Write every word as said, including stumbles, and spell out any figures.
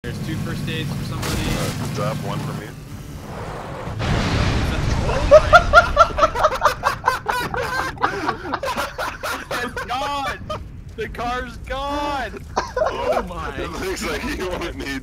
There's two first aids for somebody. Uh, drop one for me. Oh my god! It's gone! The car's gone! Oh my! It looks like you won't need